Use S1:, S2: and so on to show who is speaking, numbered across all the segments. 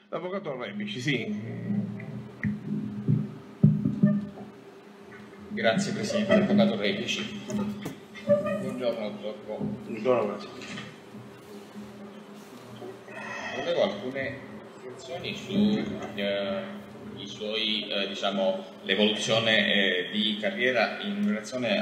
S1: L'avvocato Rebici, sì.
S2: Grazie Presidente, avvocato Rebici. Buongiorno dottor Bo.
S1: Buongiorno, grazie.
S2: Volevo alcune riflessioni su suoi, diciamo, l'evoluzione di carriera in relazione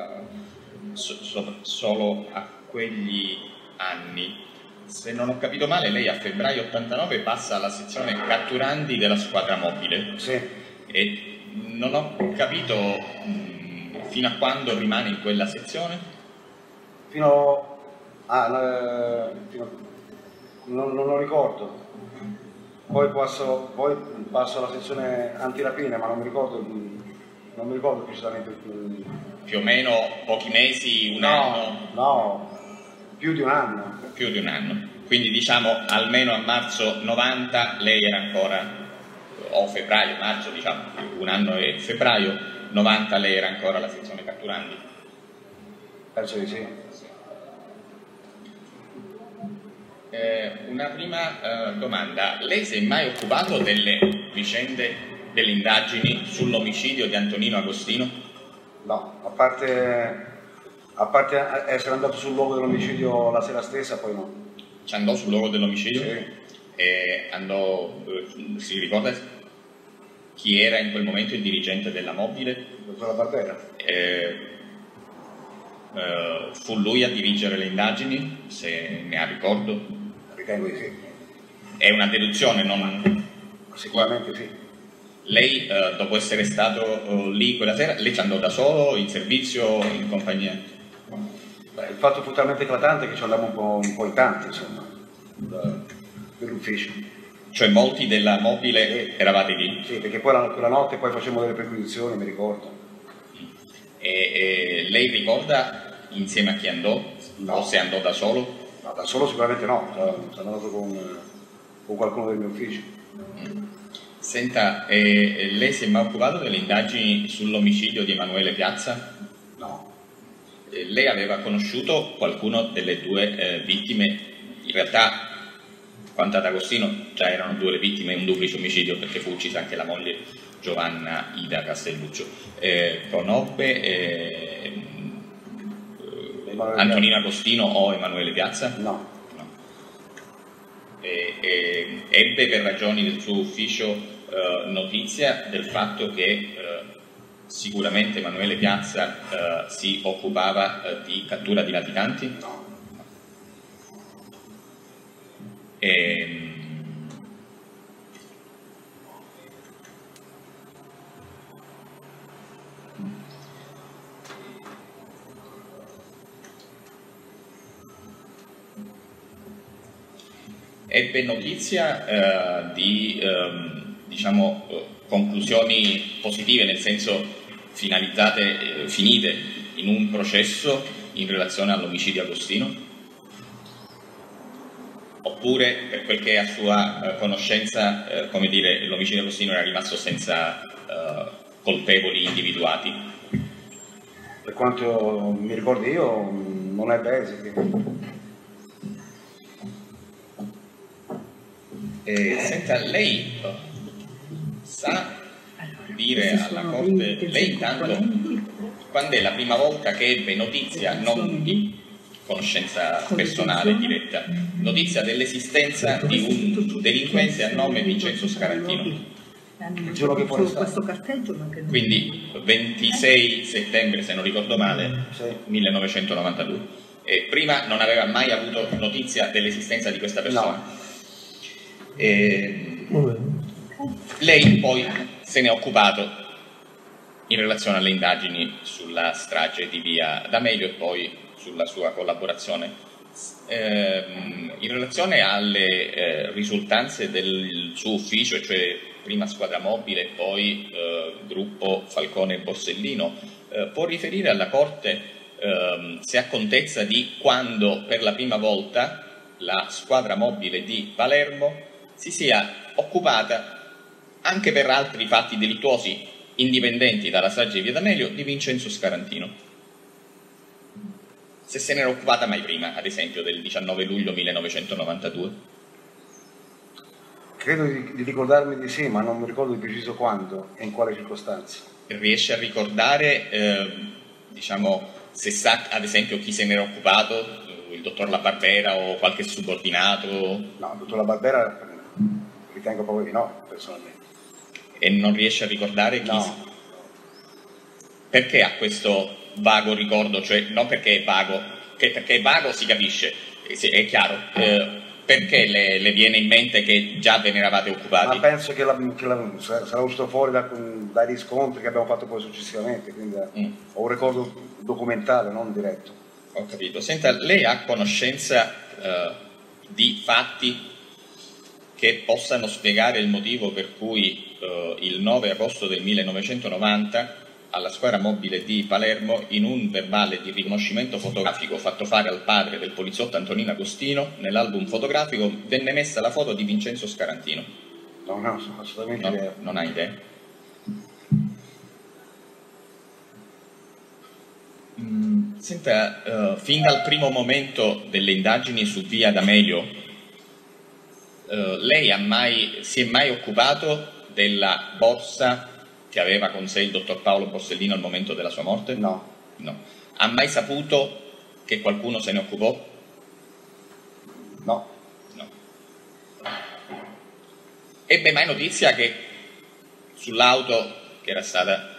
S2: solo a quegli anni. Se non ho capito male, lei a febbraio 89 passa alla sezione catturandi della squadra mobile.
S3: Sì.
S2: E non ho capito fino a quando rimane in quella sezione?
S3: Non lo ricordo. Poi passo alla sezione antirapine, ma non mi ricordo precisamente.
S2: Più o meno pochi mesi, un anno?
S3: No, più di un anno.
S2: Più di un anno. Quindi diciamo almeno a marzo 90 lei era ancora, o febbraio, marzo diciamo, un anno e febbraio 90 lei era ancora alla sezione catturandi?
S3: Penso di sì.
S2: Una prima domanda, lei si è mai occupato delle vicende, delle indagini sull'omicidio di Antonino Agostino?
S3: No, a parte essere andato sul luogo dell'omicidio la sera stessa, poi no.
S2: Ci andò sul luogo dell'omicidio?
S3: Sì.
S2: E andò, si ricorda chi era in quel momento il dirigente della mobile?
S3: Il dottor Barbera.
S2: Fu lui a dirigere le indagini, se ne ha ricordo?
S3: Ritengo di sì.
S2: È una deduzione, non...
S3: Sicuramente sì.
S2: Lei, dopo essere stato lì quella sera, lei ci andò da solo, in servizio, in compagnia?
S3: Beh, il fatto fu talmente eclatante che ci andavamo un po' in tanti, insomma, per l'ufficio.
S2: Cioè molti della mobile eravate lì?
S3: Sì, perché poi quella notte poi facevamo delle perquisizioni, mi ricordo.
S2: E lei ricorda insieme a chi andò?
S3: No.
S2: O se andò da solo?
S3: No, da solo sicuramente no, sono andato con qualcuno del mio ufficio.
S2: Senta, lei si è mai occupato delle indagini sull'omicidio di Emanuele Piazza?
S3: No.
S2: Lei aveva conosciuto qualcuno delle due vittime? In realtà, quanto ad Agostino, già erano due le vittime, un duplice omicidio, perché fu uccisa anche la moglie Giovanna Ida Castelluccio. Conobbe Antonino Agostino o Emanuele Piazza?
S3: No.
S2: Ebbe per ragioni del suo ufficio notizia del fatto che sicuramente Emanuele Piazza si occupava di cattura di latitanti?
S3: No.
S2: Ebbe notizia di diciamo, conclusioni positive, nel senso finalizzate, finite in un processo in relazione all'omicidio Agostino? Oppure, per quel che è a sua conoscenza, come dire, l'omicidio Agostino era rimasto senza colpevoli individuati?
S3: Per quanto mi ricordo io, non ebbe esiti.
S2: Senta, lei sa dire alla Corte, lei intanto, quando è la prima volta che ebbe notizia, non di conoscenza personale diretta, notizia dell'esistenza di un delinquente a nome Vincenzo Scarantino?
S3: Il giorno che fuori
S4: questo carteggio, ma che non...
S2: Quindi 26 settembre, se non ricordo male,
S3: Sì.
S2: 1992. E prima non aveva mai avuto notizia dell'esistenza di questa persona?
S3: No.
S2: Lei poi se ne è occupato in relazione alle indagini sulla strage di via D'Amelio e poi sulla sua collaborazione. In relazione alle risultanze del suo ufficio, cioè prima squadra mobile e poi gruppo Falcone e Borsellino, può riferire alla Corte se ha contezza di quando per la prima volta la squadra mobile di Palermo si sia occupata anche per altri fatti delittuosi indipendenti dalla strage di via D'Amelio di Vincenzo Scarantino? Se se ne era occupata mai prima, ad esempio del 19 luglio 1992?
S3: Credo di ricordarmi di sì, ma non mi ricordo di preciso quando e in quale circostanza.
S2: Riesce a ricordare, diciamo, se sa ad esempio chi se n'era occupato, il dottor La Barbera o qualche subordinato?
S3: No, il dottor La Barbera ritengo proprio di no, personalmente.
S2: E non riesce a ricordare chi?
S3: No.
S2: Perché ha questo vago ricordo? Cioè, non perché è vago, perché è vago si capisce, è chiaro. Perché le viene in mente che già ve ne eravate occupati?
S3: Ma penso che sarà uscito fuori dai riscontri che abbiamo fatto poi successivamente, quindi ho un ricordo documentale, non diretto.
S2: Ho capito. Senta, lei ha conoscenza di fatti che possano spiegare il motivo per cui il 9 agosto del 1990 alla squadra mobile di Palermo, in un verbale di riconoscimento fotografico fatto fare al padre del poliziotto Antonino Agostino, nell'album fotografico venne messa la foto di Vincenzo Scarantino?
S3: No, assolutamente
S2: No,
S3: idea.
S2: non ha idea? Senta, fin dal primo momento delle indagini su via D'Amelio, lei si è mai occupato della borsa che aveva con sé il dottor Paolo Borsellino al momento della sua morte?
S3: No.
S2: No. Ha mai saputo che qualcuno se ne occupò?
S3: No.
S2: No. Ebbe mai notizia che sull'auto che era stata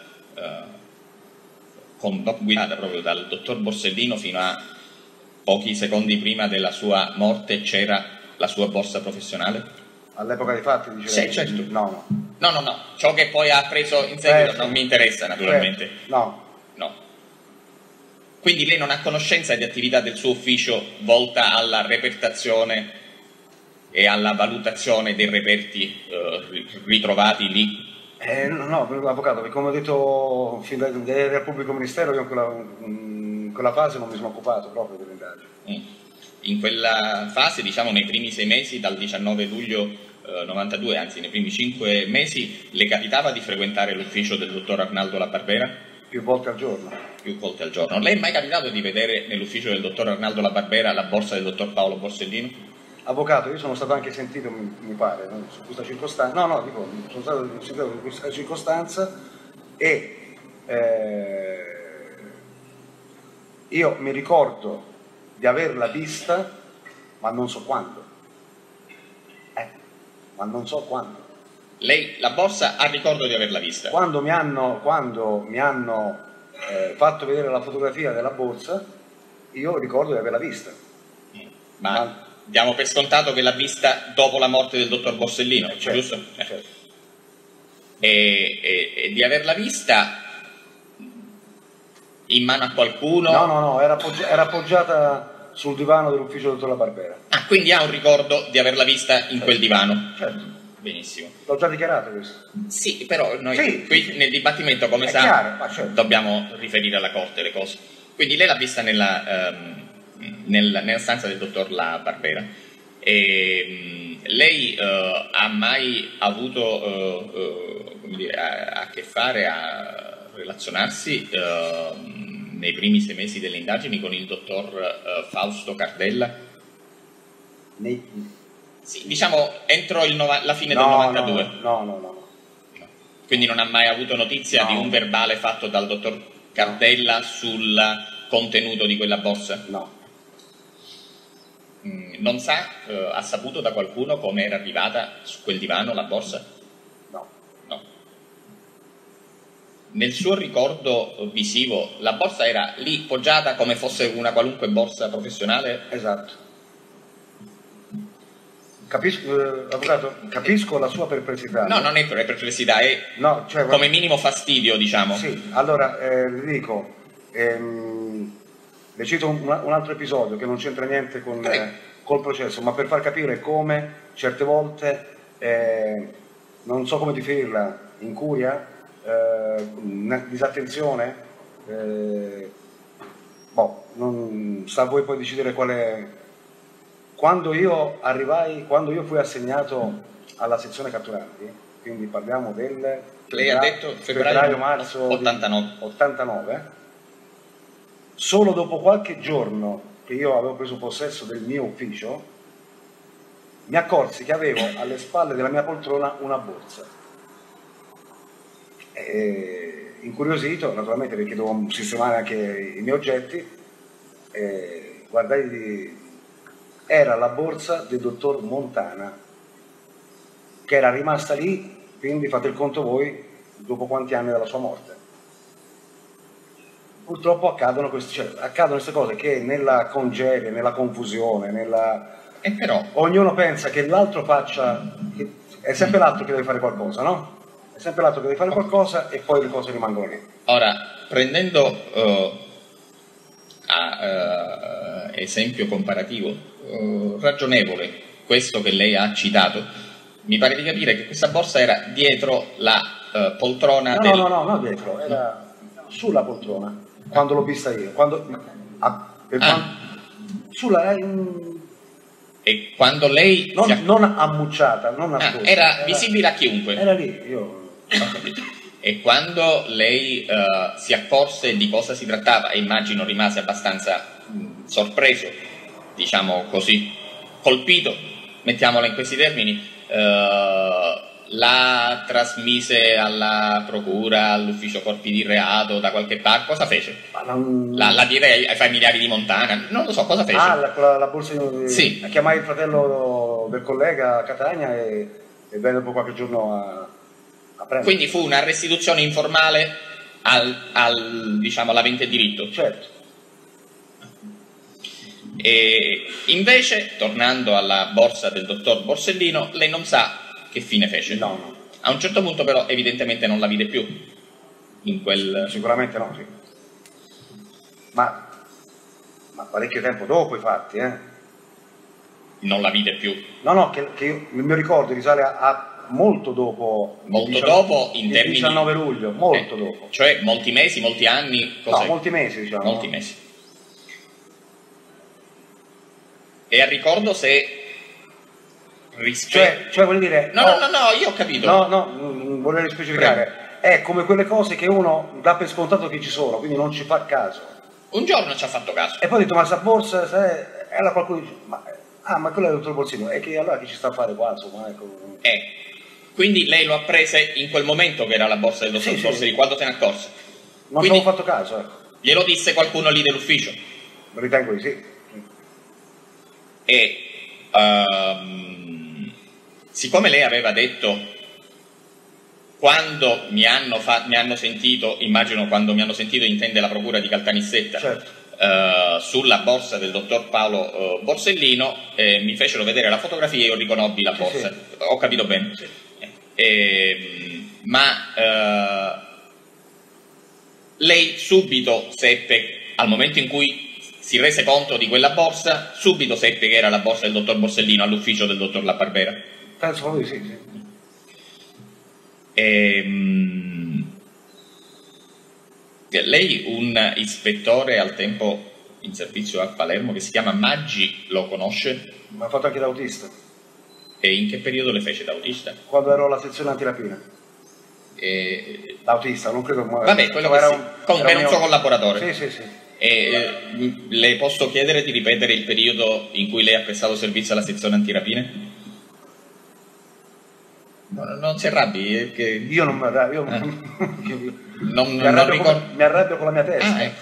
S2: guidata proprio dal dottor Borsellino fino a pochi secondi prima della sua morte c'era la sua borsa professionale?
S3: All'epoca dei fatti, dice
S2: Sì,
S3: lei?
S2: certo.
S3: No.
S2: No. Ciò che poi ha preso in seguito non mi interessa, naturalmente.
S3: No.
S2: Quindi lei non ha conoscenza di attività del suo ufficio volta alla repertazione e alla valutazione dei reperti ritrovati lì?
S3: No, avvocato, perché come ho detto fin dal pubblico ministero, io in quella fase non mi sono occupato proprio dell'indagine.
S2: In quella fase, diciamo nei primi 6 mesi, dal 19 luglio 92, anzi nei primi 5 mesi, le capitava di frequentare l'ufficio del dottor Arnaldo La Barbera?
S3: Più volte al giorno.
S2: Più volte al giorno. Lei è mai capitato di vedere nell'ufficio del dottor Arnaldo La Barbera la borsa del dottor Paolo Borsellino?
S3: Avvocato, io sono stato anche sentito, mi pare, su questa circostanza. Sono stato sentito su questa circostanza e io mi ricordo di averla vista, ma non so quando. Ma non so quando.
S2: Lei la borsa ha ricordo di averla vista?
S3: Quando mi hanno fatto vedere la fotografia della borsa, io ricordo di averla vista.
S2: Ma diamo per scontato che l'ha vista dopo la morte del dottor Borsellino,
S3: certo,
S2: giusto?
S3: Certo.
S2: E di averla vista in mano a qualcuno?
S3: No, era appoggiata sul divano dell'ufficio del dottor La Barbera.
S2: Ah, quindi ha un ricordo di averla vista in quel divano?
S3: Certo.
S2: Benissimo.
S3: L'ho già dichiarato questo.
S2: Sì, però noi qui nel dibattimento, come sa,
S3: chiaro, certo,
S2: dobbiamo riferire alla Corte le cose. Quindi lei l'ha vista nella stanza del dottor La Barbera. E, lei ha mai avuto a che fare, a relazionarsi nei primi 6 mesi delle indagini con il dottor Fausto Cardella? Sì, diciamo entro la fine del 92.
S3: No.
S2: Quindi non ha mai avuto notizia di un verbale fatto dal dottor Cardella sul contenuto di quella borsa?
S3: No.
S2: Non sa, ha saputo da qualcuno come era arrivata su quel divano la borsa?
S3: No.
S2: Nel suo ricordo visivo la borsa era lì poggiata come fosse una qualunque borsa professionale?
S3: Esatto. Avvocato, capisco la sua perplessità.
S2: No, non è perplessità, è come minimo fastidio, diciamo.
S3: Sì, allora le dico, le cito un altro episodio che non c'entra niente col processo, ma per far capire come certe volte, non so come definirla, incuria, disattenzione, non sta a voi poi decidere qual è. Quando io fui assegnato alla sezione catturanti, quindi parliamo del
S2: lei ha detto
S3: febbraio-marzo 89, solo dopo qualche giorno che io avevo preso possesso del mio ufficio, mi accorsi che avevo alle spalle della mia poltrona una borsa. E, incuriosito, naturalmente, perché dovevo sistemare anche i miei oggetti, guardai, era la borsa del dottor Montana, che era rimasta lì, quindi fate il conto voi, dopo quanti anni dalla sua morte. Purtroppo accadono queste cose che nella congerie, nella confusione,
S2: E però,
S3: ognuno pensa che l'altro faccia, è sempre l'altro che deve fare qualcosa, no? È sempre l'altro che deve fare qualcosa e poi le cose rimangono lì.
S2: ora, prendendo esempio comparativo, ragionevole, questo che lei ha citato, mi pare di capire che questa borsa era dietro la poltrona
S3: No, dietro, era sulla poltrona, quando l'ho vista io, sulla,
S2: e quando lei
S3: non ammucciata, non nascosta.
S2: era visibile a chiunque.
S3: Era lì, io...
S2: E quando lei si accorse di cosa si trattava, e immagino rimase abbastanza sorpreso, diciamo così, colpito, mettiamola in questi termini, la trasmise alla procura, all'ufficio corpi di reato, da qualche parte, cosa fece? La diede ai familiari di Montana, non lo so, cosa fece?
S3: La borsa
S2: sì.
S3: Chiamai il fratello del collega a Catania e venne dopo qualche giorno a prendere.
S2: Quindi fu una restituzione informale diciamo, all'avente diritto.
S3: Certo.
S2: E invece, tornando alla borsa del dottor Borsellino, lei non sa che fine fece.
S3: No.
S2: A un certo punto però evidentemente non la vide più in quel...
S3: Sicuramente no, sì. Ma parecchio tempo dopo i fatti,
S2: Non la vide più.
S3: No, che il mio ricordo risale a molto dopo.
S2: Dopo in
S3: il
S2: termini...
S3: 19 luglio, molto dopo.
S2: Cioè molti mesi, molti anni?
S3: No, molti mesi, diciamo.
S2: Molti mesi. E a ricordo se...
S3: Cioè voglio dire...
S2: No, io ho capito.
S3: No, volevo specificare. Prego. È come quelle cose che uno dà per scontato che ci sono, quindi non ci fa caso.
S2: Un giorno ci ha fatto caso.
S3: E poi ho detto, ma sta borsa, allora qualcuno dice, ma quella è il dottor Borsellino, e che allora chi ci sta a fare qua, insomma, ecco.
S2: Quindi lei lo ha prese in quel momento che era la borsa del dottor Borsellino,
S3: sì.
S2: Quando se ne accorse?
S3: Non ci avevo fatto caso, ecco.
S2: Glielo disse qualcuno lì dell'ufficio?
S3: Ritengo di sì.
S2: E siccome lei aveva detto quando mi hanno sentito, immagino quando mi hanno sentito intende la procura di Caltanissetta,
S3: certo.
S2: Sulla borsa del dottor Paolo Borsellino, mi fecero vedere la fotografia e io riconobbi la borsa. Sì. Ho capito bene. Sì. Lei subito seppe, al momento in cui si rese conto di quella borsa, subito seppe che era la borsa del dottor Borsellino all'ufficio del dottor La Barbera.
S3: Penso proprio di sì.
S2: Lei, un ispettore al tempo in servizio a Palermo che si chiama Maggi, lo conosce?
S3: Mi ha fatto anche da autista.
S2: E in che periodo le fece da autista?
S3: Quando ero alla sezione antirapina. L'autista, non credo...
S2: Vabbè, quello che comunque era un suo collaboratore.
S3: Sì.
S2: Le posso chiedere di ripetere il periodo in cui lei ha prestato servizio alla sezione antirapine? Non si arrabbi, perché...
S3: Io non mi arrabbio, mi arrabbio con la mia testa.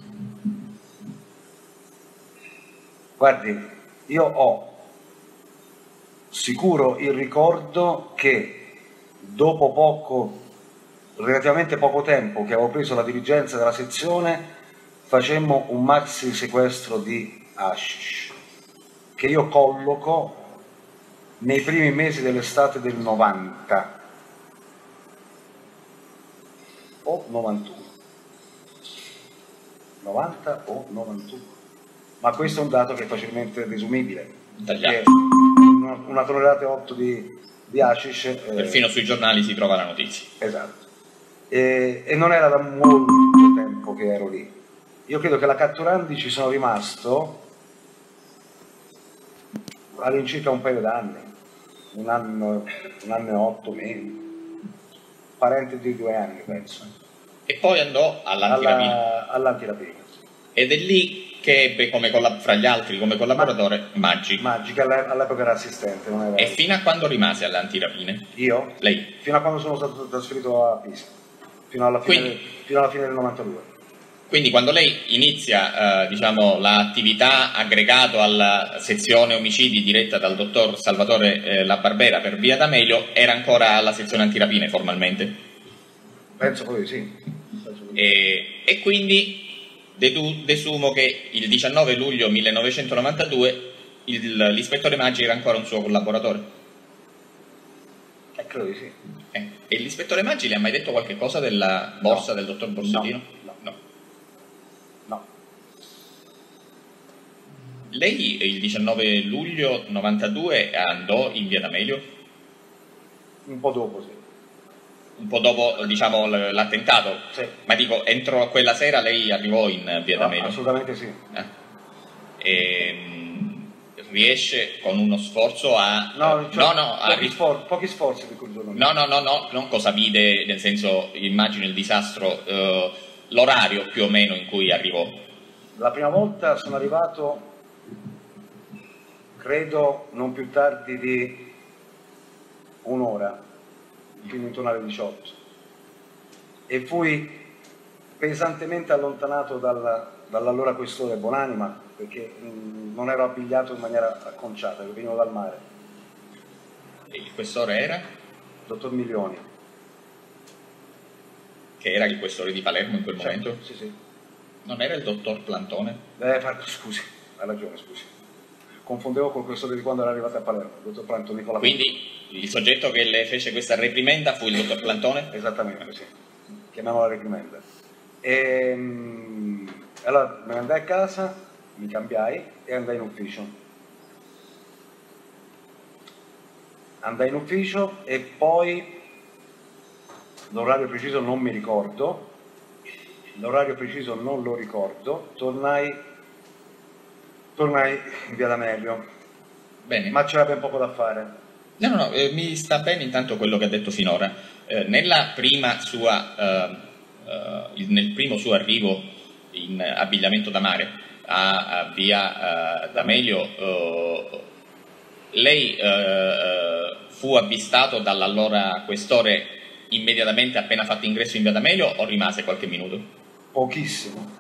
S3: Guardi, io ho sicuro il ricordo che dopo relativamente poco tempo che avevo preso la dirigenza della sezione, facemmo un maxi sequestro di hashish che io colloco nei primi mesi dell'estate del 90 o 91, 90 o 91, ma questo è un dato che è facilmente desumibile, perché una tonnellata e 8 di hashish,
S2: perfino sui giornali si trova la notizia.
S3: Esatto. E non era da molto tempo che ero lì. Io credo che la Catturandi ci sono rimasto all'incirca un paio d'anni, un anno e 8 mesi, parente di 2 anni penso.
S2: E poi andò all'antirapina.
S3: All'antirapina.
S2: Ed è lì che ebbe fra gli altri come collaboratore Maggi.
S3: Maggi, che all'epoca era assistente, non era...
S2: E fino a quando rimase alle antirapine?
S3: Io?
S2: Lei?
S3: Fino a quando sono stato trasferito a Pisa, fino alla fine del 92.
S2: Quindi quando lei inizia diciamo, l'attività aggregato alla sezione omicidi diretta dal dottor Salvatore La Barbera per via D'Amelio, era ancora alla sezione antirapine formalmente?
S3: Penso poi sì.
S2: E quindi desumo che il 19 luglio 1992 l'ispettore Maggi era ancora un suo collaboratore?
S3: Credo di sì.
S2: E l'ispettore Maggi le ha mai detto qualche cosa della borsa del dottor Borsettino? No. Lei il 19 luglio 92 andò in via D'Amelio?
S3: Un po' dopo, sì.
S2: Un po' dopo, diciamo, l'attentato?
S3: Sì.
S2: Ma dico, entro quella sera lei arrivò in via D'Amelio?
S3: Assolutamente sì.
S2: Riesce con uno sforzo a...
S3: pochi sforzi per quel giorno.
S2: No, non cosa vide, nel senso, immagino il disastro, l'orario più o meno in cui arrivò.
S3: La prima volta sono arrivato, credo, non più tardi di un'ora, quindi intorno alle 18, e fui pesantemente allontanato dall'allora questore Bonanima, perché non ero abbigliato in maniera acconciata, che venivo dal mare.
S2: E il questore era?
S3: Dottor Milioni.
S2: Che era il questore di Palermo in quel momento?
S3: Sì.
S2: Non era il dottor Plantone?
S3: Scusi, hai ragione, scusi. Confondevo col questore di quando era arrivato a Palermo, il dottor Plantone Nicola.
S2: Quindi il soggetto che le fece questa reprimenda fu il dottor Plantone?
S3: Esattamente, sì. Chiamiamola reprimenda. Allora me ne andai a casa, mi cambiai e andai in ufficio. E poi l'orario preciso non mi ricordo, l'orario preciso non lo ricordo, tornai in via D'Amelio.
S2: Bene.
S3: Ma c'era ben poco da fare.
S2: No, mi sta bene intanto quello che ha detto finora. Nel primo suo arrivo in abbigliamento da mare a via D'Amelio, lei fu avvistato dall'allora questore immediatamente appena fatto ingresso in via D'Amelio o rimase qualche minuto?
S3: Pochissimo.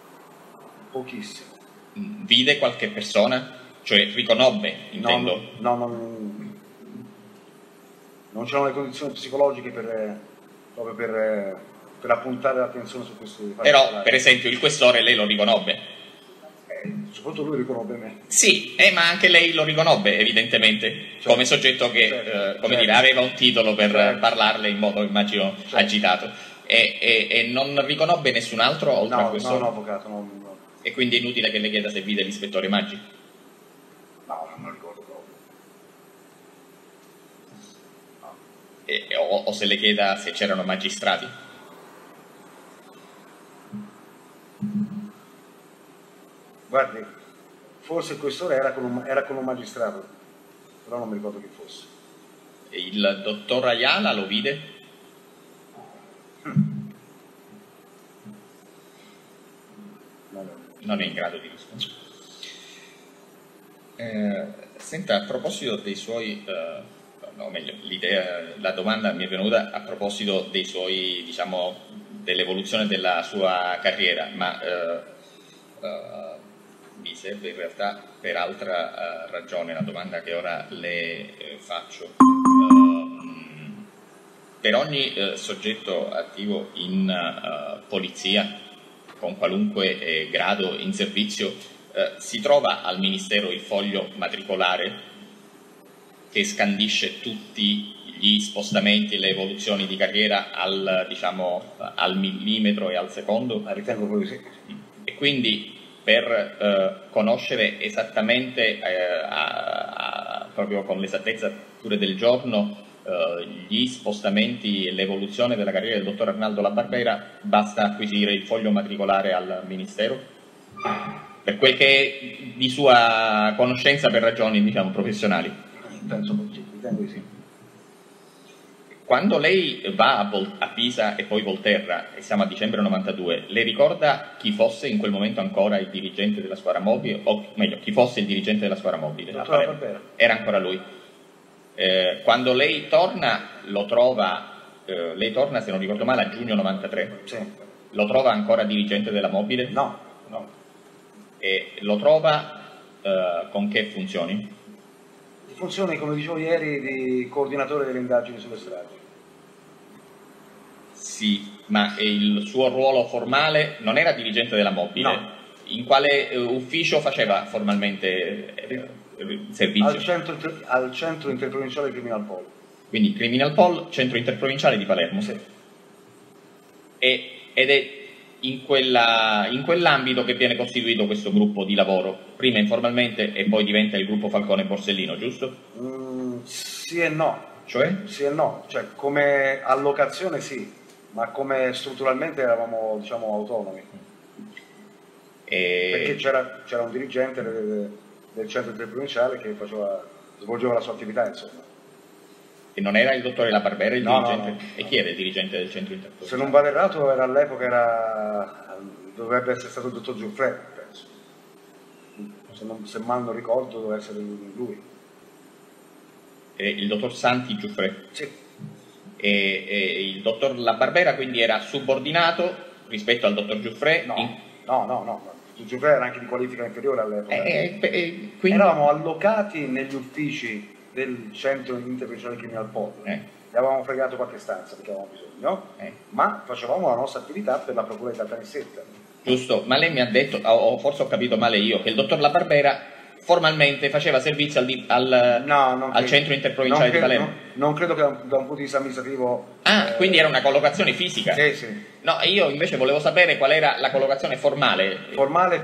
S2: Vide qualche persona? Cioè riconobbe, intendo?
S3: Non c'erano le condizioni psicologiche proprio per appuntare l'attenzione su questo.
S2: Però, per esempio, il questore lei lo riconobbe?
S3: Soprattutto lui riconobbe me.
S2: Sì, ma anche lei lo riconobbe, evidentemente, come soggetto che, dire, aveva un titolo per parlarle in modo, immagino, agitato. E non riconobbe nessun altro oltre a questo?
S3: No, avvocato, no.
S2: E quindi è inutile che le chieda se vide l'ispettore Maggi?
S3: No, non lo ricordo proprio.
S2: O se le chieda se c'erano magistrati?
S3: Guardi, forse il questore era con un magistrato, però non mi ricordo chi fosse.
S2: E il dottor Ayala lo vide? Non è in grado di rispondere. Senta, a proposito dei suoi, no, meglio, la domanda mi è venuta a proposito dei suoi, diciamo, dell'evoluzione della sua carriera, ma mi serve in realtà per altra ragione la domanda che ora le faccio. Per ogni soggetto attivo in polizia, con qualunque grado in servizio, si trova al Ministero il foglio matricolare che scandisce tutti gli spostamenti e le evoluzioni di carriera al millimetro e al secondo?
S3: Ritengo proprio sì.
S2: E quindi per conoscere esattamente, proprio con l'esattezza pure del giorno, gli spostamenti e l'evoluzione della carriera del dottor Arnaldo La Barbera, basta acquisire il foglio matricolare al Ministero? Per quel che è di sua conoscenza per ragioni, diciamo, professionali?
S3: Penso così, ritengo di sì.
S2: quando lei va a Pisa e poi Volterra, e siamo a dicembre 92, le ricorda chi fosse in quel momento ancora il dirigente della squadra mobile, o meglio, chi fosse il dirigente della squadra mobile?
S3: Dottor Barbera.
S2: Era ancora lui. Quando lei torna, lo trova, lei torna se non ricordo male a giugno 93,
S3: Sì.
S2: lo trova ancora dirigente della mobile?
S3: No.
S2: E lo trova con che funzioni?
S3: Funzioni, come dicevo ieri, di coordinatore delle indagini sulle stragi.
S2: Sì, ma il suo ruolo formale non era dirigente della mobile?
S3: No.
S2: In quale ufficio faceva formalmente servizio?
S3: Al centro interprovinciale Criminal Pol.
S2: Quindi Criminal Pol, centro interprovinciale di Palermo.
S3: Sì.
S2: Ed è in quell'ambito che viene costituito questo gruppo di lavoro, prima informalmente e poi diventa il gruppo Falcone Borsellino, giusto?
S3: Sì e no.
S2: Cioè?
S3: Sì e no, cioè come allocazione sì, ma come strutturalmente eravamo, diciamo, autonomi. Perché c'era un dirigente del centro interprovinciale che svolgeva la sua attività, insomma.
S2: E non era il dottore La Barbera il dirigente?
S3: No.
S2: E chi era il dirigente del centro interprovinciale?
S3: Se non vado errato, dovrebbe essere stato il dottor Giuffre, penso. Se mal non ricordo, doveva essere lui.
S2: Il dottor Santi Giuffre?
S3: Sì.
S2: E il dottor La Barbera quindi era subordinato rispetto al dottor Giuffre?
S3: No. Il Giuffre era anche di qualifica inferiore all'epoca.
S2: Quindi...
S3: Eravamo allocati negli uffici del centro interprovinciale Criminal Pol. Gli avevamo fregato qualche stanza perché avevamo bisogno, ma facevamo la nostra attività per la procura di Caltanissetta.
S2: Giusto, ma lei mi ha detto, o forse ho capito male io, che il dottor La Barbera formalmente faceva servizio al centro interprovinciale di Palermo.
S3: Non credo che da un punto di vista amministrativo...
S2: quindi era una collocazione fisica?
S3: Sì.
S2: No, io invece volevo sapere qual era la collocazione formale.
S3: Formale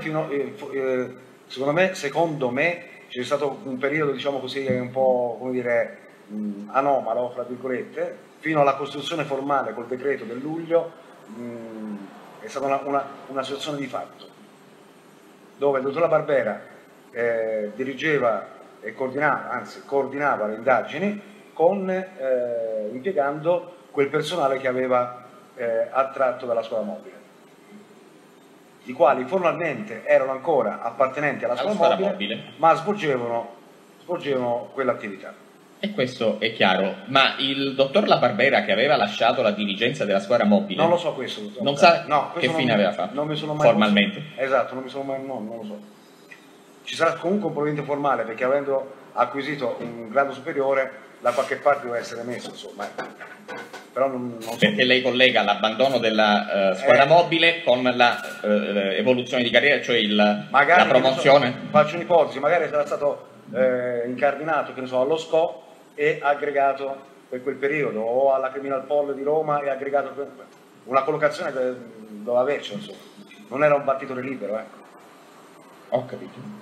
S3: secondo me c'è stato un periodo, diciamo così, un po', come dire, anomalo, fra virgolette, fino alla costruzione formale col decreto del luglio. È stata una situazione di fatto, dove il dottor La Barbera dirigeva e coordinava le indagini impiegando quel personale che aveva attratto dalla squadra mobile, i quali formalmente erano ancora appartenenti alla squadra mobile, ma svolgevano quell'attività.
S2: E questo è chiaro, ma il dottor La Barbera, che aveva lasciato la dirigenza della squadra mobile,
S3: non lo so questo, dottor.
S2: Non sa che fine aveva fatto?
S3: Non mi sono mai
S2: formalmente.
S3: Esatto, non lo so. Ci sarà comunque un provvedimento formale, perché avendo acquisito un grado superiore, da qualche parte deve essere messo, insomma. Però non so.
S2: Perché lei collega l'abbandono della squadra mobile con l'evoluzione di carriera, cioè la promozione?
S3: Faccio un'ipotesi, magari sarà stato incardinato, che ne so, allo SCO e aggregato per quel periodo, o alla Criminal Pol di Roma e aggregato per una collocazione che doveva averci, insomma. Non era un battitore libero, ecco.
S2: Ho capito.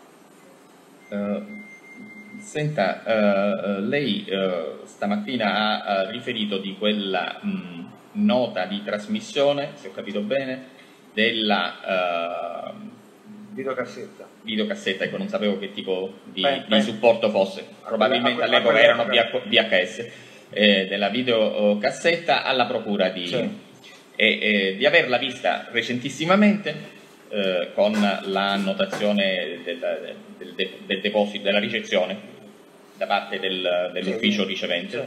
S2: Senta, lei stamattina ha riferito di quella nota di trasmissione, se ho capito bene, della videocassetta, ecco, non sapevo che tipo di supporto fosse, probabilmente all'epoca erano VHS, della videocassetta alla procura di averla vista recentissimamente, con la annotazione del deposito, della ricezione da parte dell'ufficio ricevente.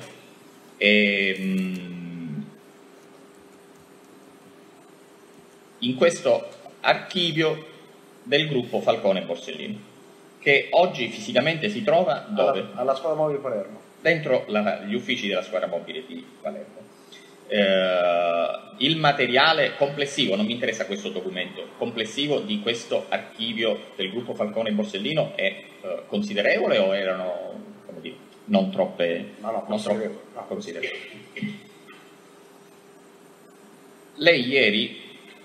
S2: In questo archivio del gruppo Falcone Borsellino, che oggi fisicamente si trova dove?
S3: Alla squadra mobile di Palermo.
S2: Dentro gli uffici della squadra mobile di Palermo. Il materiale complessivo, non mi interessa questo documento, complessivo di questo archivio del gruppo Falcone Borsellino è considerevole o erano, come dire, non troppe? Considerevoli. Lei ieri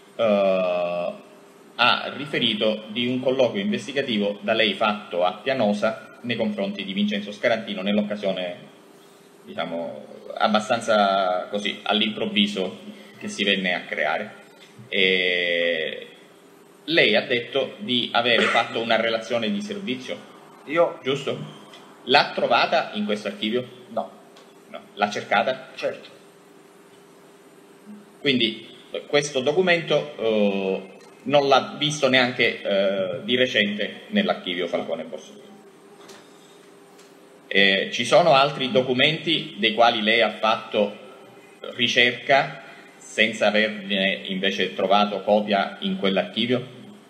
S2: ha riferito di un colloquio investigativo da lei fatto a Pianosa nei confronti di Vincenzo Scarantino nell'occasione, diciamo, abbastanza così all'improvviso che si venne a creare. Lei ha detto di avere fatto una relazione di servizio, giusto? L'ha trovata in questo archivio?
S3: No.
S2: L'ha cercata?
S3: Certo.
S2: Quindi questo documento non l'ha visto neanche di recente nell'archivio Falcone Borsellino. Ci sono altri documenti dei quali lei ha fatto ricerca senza averne invece trovato copia in quell'archivio?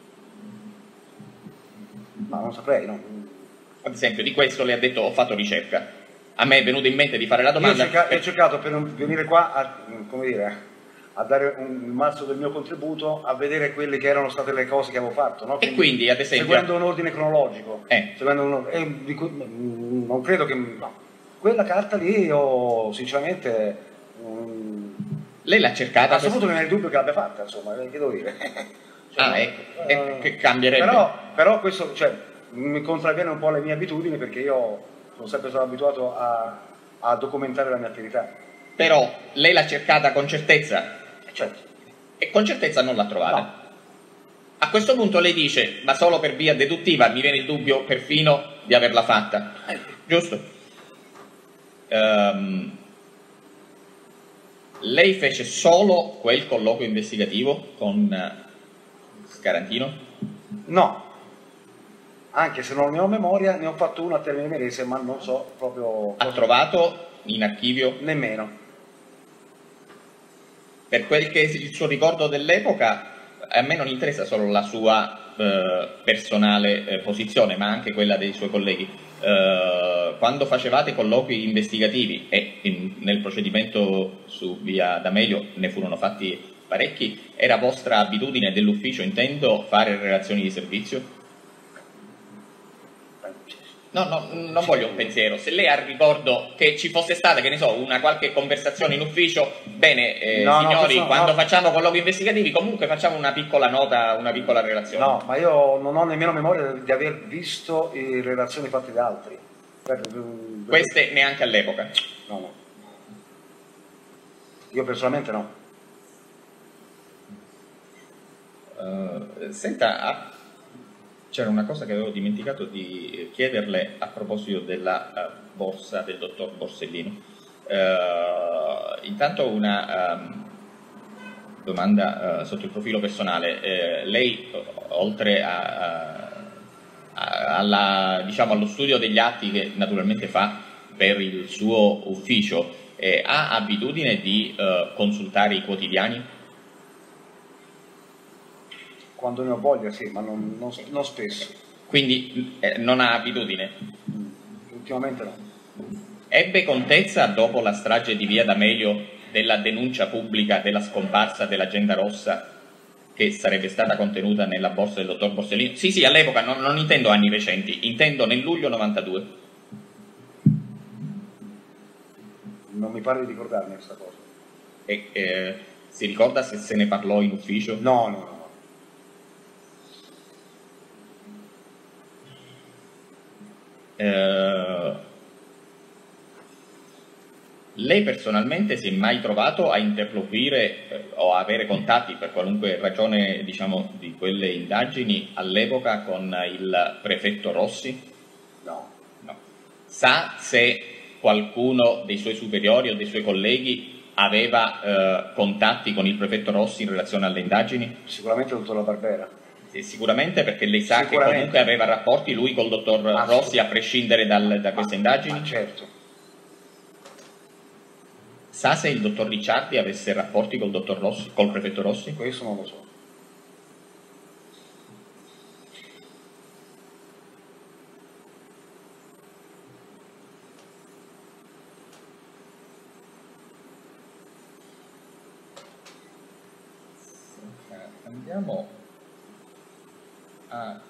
S3: Ma non saprei, no.
S2: Ad esempio, di questo le ha detto ho fatto ricerca. A me è venuto in mente di fare la domanda.
S3: Io ho cercato per non venire qua a, come dire, a dare il mazzo del mio contributo, a vedere quelle che erano state le cose che avevo fatto, no?
S2: E quindi, ad esempio,
S3: seguendo un ordine cronologico, non credo che no. Quella carta lì io sinceramente
S2: lei l'ha cercata?
S3: A questo punto mi viene il dubbio che l'abbia fatta, insomma, che devo dire.
S2: Cioè, ecco, che cambierebbe.
S3: Però questo, cioè, mi contravviene un po' le mie abitudini, perché io sono sempre stato abituato a documentare la mia attività.
S2: Però lei l'ha cercata con certezza?
S3: Certo.
S2: E con certezza non l'ha trovata?
S3: No.
S2: A questo punto lei dice, ma solo per via deduttiva, mi viene il dubbio perfino di averla fatta. Giusto? Lei fece solo quel colloquio investigativo con Scarantino?
S3: No. Anche se non ne ho memoria, ne ho fatto uno a Termini Imerese, ma non so proprio...
S2: Ha trovato in archivio?
S3: Nemmeno.
S2: Per quel che è il suo ricordo dell'epoca, a me non interessa solo la sua personale posizione, ma anche quella dei suoi colleghi. Quando facevate colloqui investigativi e nel procedimento su via D'Amelio ne furono fatti parecchi, era vostra abitudine dell'ufficio, intendo, fare relazioni di servizio? No, non voglio un pensiero. Se lei ha il ricordo che ci fosse stata, che ne so, una qualche conversazione in ufficio, bene, signori, quando facciamo colloqui investigativi comunque facciamo una piccola nota, una piccola relazione.
S3: No, ma io non ho nemmeno memoria di aver visto relazioni fatte da altri.
S2: Queste neanche all'epoca?
S3: No. Io personalmente no.
S2: Senta, c'era una cosa che avevo dimenticato di chiederle a proposito della borsa del dottor Borsellino. Intanto una domanda sotto il profilo personale. Lei, oltre diciamo, allo studio degli atti che naturalmente fa per il suo ufficio, ha abitudine di consultare i quotidiani?
S3: Quando ne ho voglia, sì, ma non spesso.
S2: Quindi non ha abitudine?
S3: Ultimamente no.
S2: Ebbe contezza dopo la strage di via D'Amelio della denuncia pubblica della scomparsa dell'agenda rossa che sarebbe stata contenuta nella borsa del dottor Borsellino? Sì, all'epoca, non intendo anni recenti, intendo nel luglio 92.
S3: Non mi pare di ricordarmi questa cosa.
S2: E si ricorda se se ne parlò in ufficio?
S3: No.
S2: Lei personalmente si è mai trovato a interloquire o a avere contatti per qualunque ragione, diciamo, di quelle indagini all'epoca con il prefetto Rossi?
S3: No.
S2: Sa se qualcuno dei suoi superiori o dei suoi colleghi aveva contatti con il prefetto Rossi in relazione alle indagini?
S3: Sicuramente il dottor Barbera.
S2: Sicuramente, perché lei sa che comunque aveva rapporti lui col dottor Rossi a prescindere da queste indagini?
S3: Certo.
S2: Sa se il dottor Ricciardi avesse rapporti col dottor Rossi, col prefetto Rossi?
S3: Questo non lo so.
S2: Andiamo a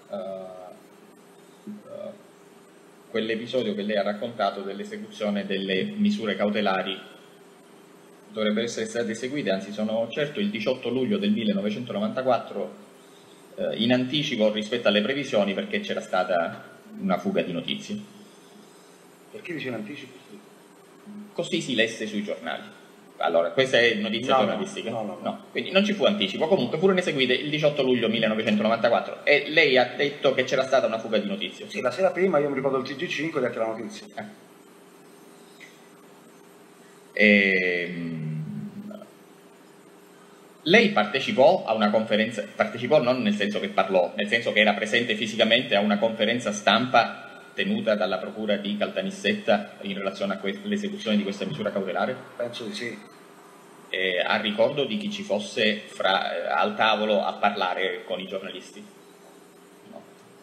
S2: quell'episodio che lei ha raccontato dell'esecuzione delle misure cautelari. Dovrebbero essere state eseguite, anzi sono certo, il 18 luglio del 1994, in anticipo rispetto alle previsioni, perché c'era stata una fuga di notizie.
S3: Perché dice in anticipo?
S2: Così si lesse sui giornali. Allora, questa è notizia giornalistica?
S3: No.
S2: Quindi non ci fu anticipo, comunque furono eseguite il 18 luglio 1994 e lei ha detto che c'era stata una fuga di notizie.
S3: Sì, la sera prima io mi ricordo il TG5 e dette la notizia.
S2: Lei partecipò a una conferenza, partecipò non nel senso che parlò, nel senso che era presente fisicamente a una conferenza stampa tenuta dalla Procura di Caltanissetta in relazione all'esecuzione di questa misura cautelare?
S3: Penso di sì.
S2: A ricordo di chi ci fosse al tavolo a parlare con i giornalisti? No.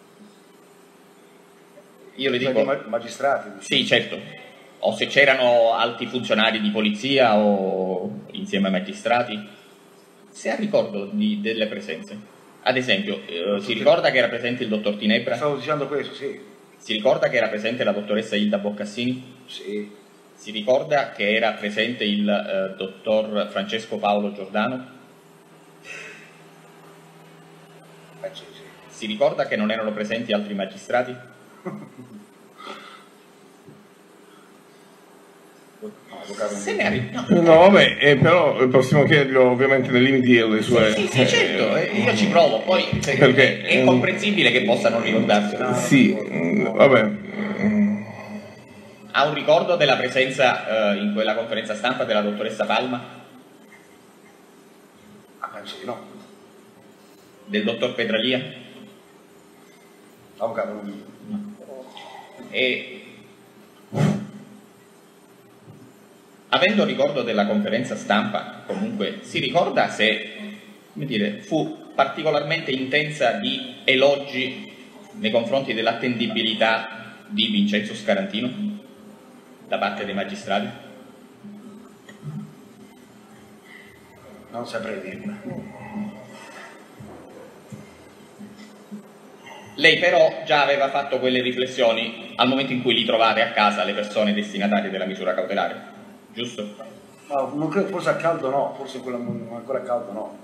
S2: Io le dico...
S3: Magistrati?
S2: Sì, certo. O se c'erano alti funzionari di polizia o insieme ai magistrati? Se ha ricordo delle presenze. Ad esempio, si ricorda che era presente il dottor Tinebra?
S3: Stavo dicendo questo, sì.
S2: Si ricorda che era presente la dottoressa Ilda Boccassini?
S3: Sì.
S2: Si ricorda che era presente il dottor Francesco Paolo Giordano?
S3: Penso di sì.
S2: Si ricorda che non erano presenti altri magistrati? Se ne arriva.
S1: No, vabbè, però possiamo chiederlo ovviamente nei limiti delle sue...
S2: Sì, certo, io ci provo, poi
S1: perché
S2: è comprensibile che possa non ricordarsi.
S1: Sì, vabbè.
S2: Ha un ricordo della presenza in quella conferenza stampa della dottoressa Palma?
S3: Penso di no.
S2: Del dottor Petralia?
S3: Avvocato, non...
S2: E avendo ricordo della conferenza stampa, comunque si ricorda se, come dire, fu particolarmente intensa di elogi nei confronti dell'attendibilità di Vincenzo Scarantino da parte dei magistrati?
S3: Non saprei dirlo.
S2: Lei però già aveva fatto quelle riflessioni al momento in cui li trovate a casa le persone destinatarie della misura cautelare, giusto?
S3: No, non credo, forse a caldo no, forse ancora a caldo no.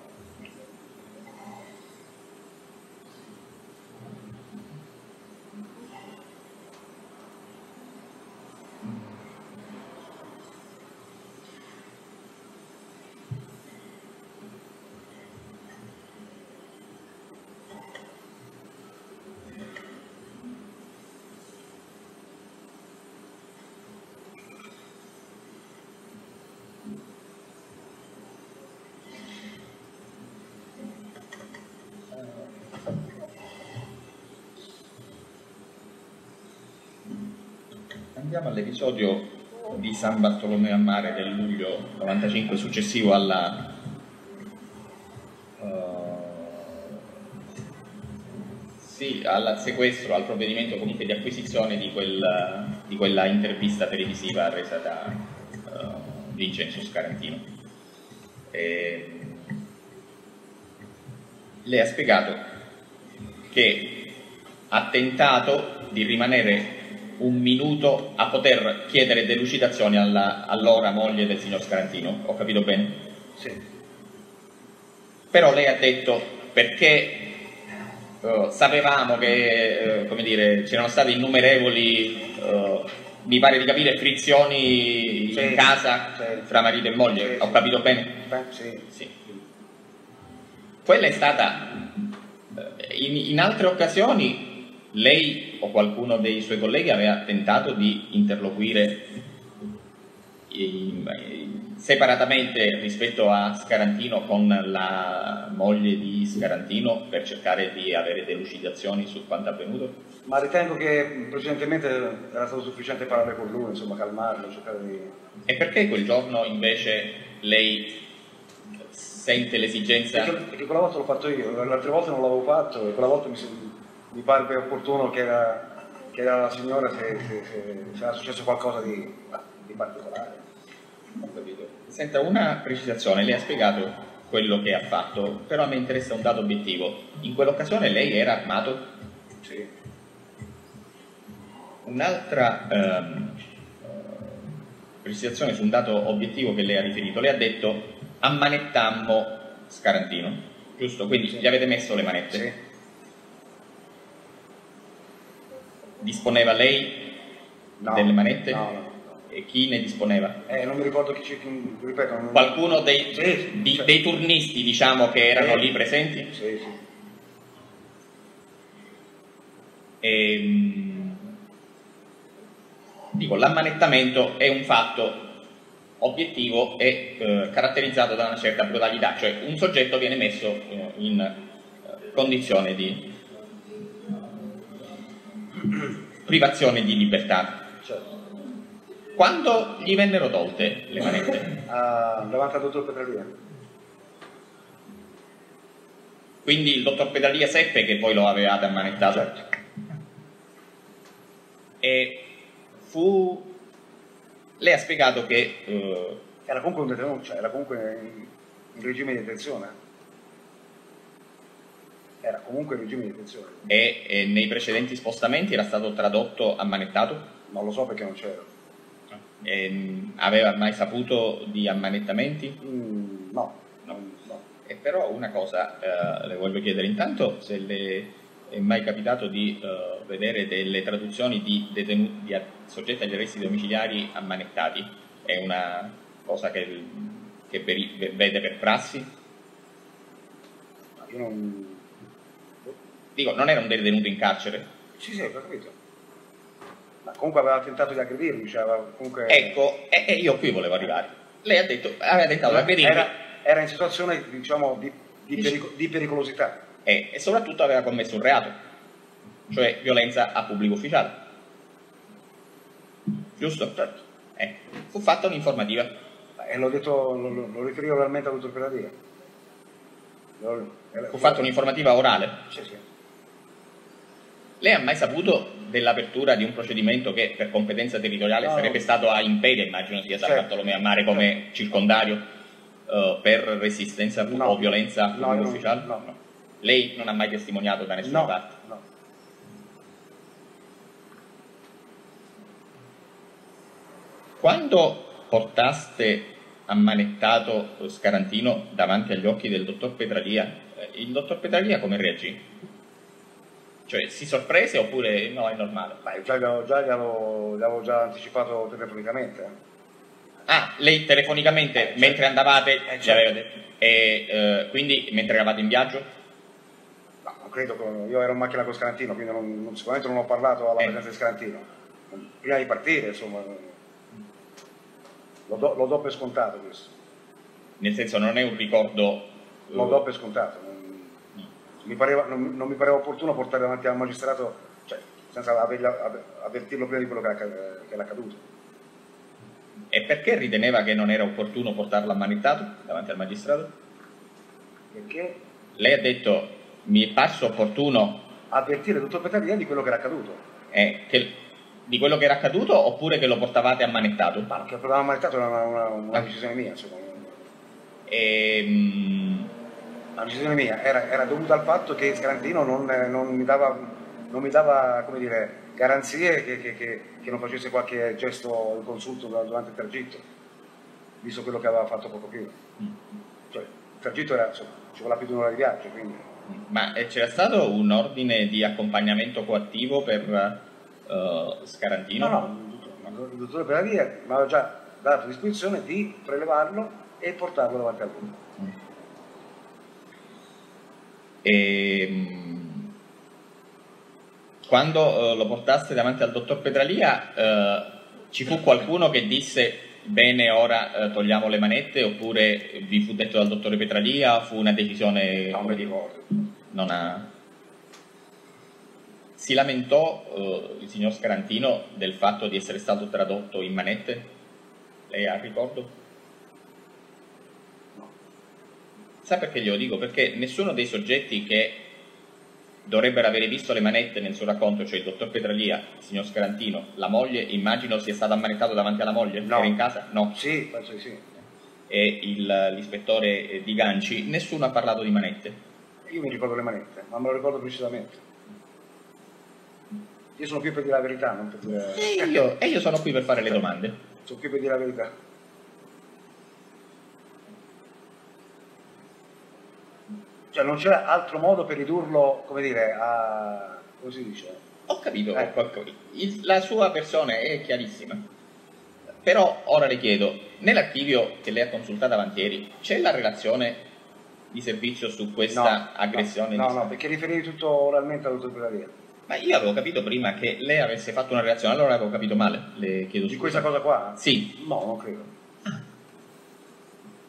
S2: Andiamo all'episodio di San Bartolomeo a Mare del luglio 95 successivo al sequestro, al provvedimento comunque di acquisizione di quella intervista televisiva resa da Vincenzo Scarantino. Lei ha spiegato che ha tentato di rimanere un minuto a poter chiedere delucidazioni all'ora moglie del signor Scarantino, ho capito bene?
S3: Sì.
S2: Però lei ha detto perché sapevamo che come dire, c'erano state innumerevoli, mi pare di capire, frizioni in casa fra marito e moglie, ho capito bene? Sì. Quella è stata, in altre occasioni lei o qualcuno dei suoi colleghi aveva tentato di interloquire separatamente rispetto a Scarantino con la moglie di Scarantino per cercare di avere delucidazioni su quanto avvenuto?
S3: Ma ritengo che precedentemente era stato sufficiente parlare con lui, insomma, calmarlo, cercare di...
S2: E perché quel giorno invece lei sente l'esigenza...
S3: Perché quella volta l'ho fatto io, le altre volte non l'avevo fatto e quella volta mi parve opportuno che era la signora se era successo qualcosa di particolare.
S2: Ho capito. Senta, una precisazione, lei ha spiegato quello che ha fatto, però mi interessa un dato obiettivo. In quell'occasione lei era armato?
S3: Sì.
S2: Un'altra precisazione su un dato obiettivo che lei ha riferito, lei ha detto ammanettammo Scarantino, giusto? Quindi
S3: sì.
S2: Gli avete messo le manette?
S3: Sì.
S2: Disponeva lei delle manette?
S3: No.
S2: E chi ne disponeva?
S3: Non mi ricordo chi ripeto.
S2: Qualcuno dei turnisti, diciamo, che erano lì presenti?
S3: Sì.
S2: Dico, l'ammanettamento è un fatto obiettivo è caratterizzato da una certa brutalità, cioè un soggetto viene messo in condizione di privazione di libertà.
S3: Certo.
S2: Quando gli vennero tolte le manette?
S3: Davanti al dottor Petralia.
S2: Quindi il dottor Petralia seppe che voi lo avevate ammanettato?
S3: Certo.
S2: E lei ha spiegato che
S3: Era comunque un detenuto, cioè era comunque in regime di detenzione. Era comunque in regime di detenzione.
S2: e nei precedenti spostamenti era stato tradotto ammanettato?
S3: Non lo so perché non c'era.
S2: Aveva mai saputo di ammanettamenti?
S3: No.
S2: E però una cosa le voglio chiedere, intanto se le è mai capitato di vedere delle traduzioni di soggetti agli arresti domiciliari ammanettati? È una cosa che vede per prassi?
S3: Io non...
S2: Dico, non era un detenuto in carcere?
S3: Sì, ho capito. Ma comunque aveva tentato di aggredirmi, cioè aveva comunque...
S2: Ecco, e io qui volevo arrivare. Lei ha detto, aveva tentato di aggredirmi.
S3: Era in situazione, diciamo, di pericolosità.
S2: E soprattutto aveva commesso un reato, cioè violenza a pubblico ufficiale. Giusto?
S3: Certo.
S2: Fu fatta un'informativa.
S3: E l'ho detto, lo riferivo realmente al dottor Petralia.
S2: Fu fatta un'informativa orale.
S3: Sì.
S2: Lei ha mai saputo dell'apertura di un procedimento che per competenza territoriale sarebbe stato a Imperia, immagino sia San Bartolomeo a Mare come circondario, per resistenza o violenza a pubblico ufficiale?
S3: No.
S2: Lei non ha mai testimoniato da nessuna parte?
S3: No.
S2: Quando portaste ammanettato Scarantino davanti agli occhi del dottor Petralia, il dottor Petralia come reagì? Cioè si sorprese oppure no, è normale?
S3: Beh, gli avevo già anticipato telefonicamente.
S2: Ah, lei telefonicamente mentre andavate ci aveva detto? E quindi mentre eravate in viaggio?
S3: No, non credo, io ero in macchina con Scarantino, quindi sicuramente non ho parlato alla presenza di Scarantino. Prima di partire, insomma, lo do per scontato questo.
S2: Nel senso non è un ricordo...
S3: Lo do per scontato. Non mi pareva opportuno portare davanti al magistrato, cioè, senza avvertirlo prima di quello che era accaduto.
S2: E perché riteneva che non era opportuno portarlo ammanettato davanti al magistrato?
S3: Perché?
S2: Lei ha detto, mi è parso opportuno...
S3: Avvertire il dottor Petralia di quello che era accaduto.
S2: Di quello che era accaduto oppure che lo portavate ammanettato?
S3: Ma che portava ammanettato era una decisione mia, insomma. La decisione mia era dovuta al fatto che Scarantino non mi dava, come dire, garanzie che non facesse qualche gesto inconsulto durante il tragitto, visto quello che aveva fatto poco prima. Cioè, il tragitto era, insomma, ci voleva più di un'ora di viaggio, quindi...
S2: Ma c'era stato un ordine di accompagnamento coattivo per Scarantino?
S3: No, il dottore Petralia mi aveva già dato a disposizione di prelevarlo e portarlo davanti a lui.
S2: Quando lo portaste davanti al dottor Petralia ci fu qualcuno che disse bene ora togliamo le manette, oppure vi fu detto dal dottore Petralia, fu una decisione...
S3: Non mi ricordo.
S2: Si lamentò il signor Scarantino del fatto di essere stato tradotto in manette? Lei ha ricordo? Sa perché glielo dico? Perché nessuno dei soggetti che dovrebbero avere visto le manette nel suo racconto, cioè il dottor Petralia, il signor Scarantino, la moglie, immagino sia stato ammanettato davanti alla moglie?
S3: No.
S2: Era in casa? No.
S3: Sì, penso di sì.
S2: E l'ispettore Di Ganci, nessuno ha parlato di manette?
S3: Io mi ricordo le manette, ma me lo ricordo precisamente. Io sono qui per dire la verità, non per dire...
S2: E io sono qui per fare le domande.
S3: Sono qui per dire la verità. Cioè non c'era altro modo per ridurlo, come dire, a... come si dice?
S2: Ho capito, la sua versione è chiarissima. Però ora le chiedo, nell'archivio che lei ha consultato avanti ieri, c'è la relazione di servizio su questa aggressione?
S3: No, perché riferivi tutto oralmente al dottor Petralia.
S2: Ma io avevo capito prima che lei avesse fatto una relazione, allora avevo capito male, le chiedo scusa.
S3: Di questa cosa qua?
S2: Sì.
S3: No, non credo.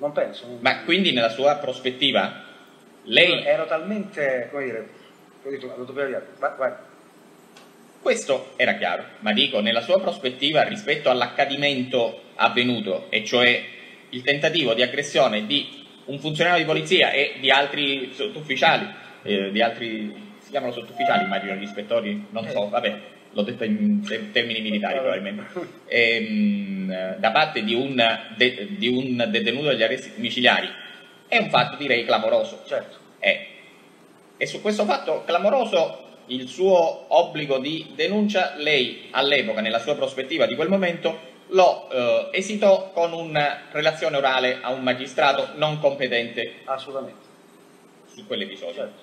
S3: non penso.
S2: Ma quindi nella sua prospettiva, lei...
S3: Ero talmente, come dire, ho detto, vai.
S2: Questo era chiaro, ma dico, nella sua prospettiva rispetto all'accadimento avvenuto, e cioè il tentativo di aggressione di un funzionario di polizia e di altri sottufficiali, di altri, si chiamano sottufficiali, immagino, gli ispettori, non so, vabbè, l'ho detto in termini militari probabilmente, da parte di un detenuto degli arresti domiciliari, è un fatto, direi, clamoroso.
S3: Certo.
S2: E su questo fatto clamoroso, il suo obbligo di denuncia, lei all'epoca, nella sua prospettiva di quel momento, lo esitò con una relazione orale a un magistrato non competente.
S3: Assolutamente.
S2: Su quell'episodio.
S3: Certo.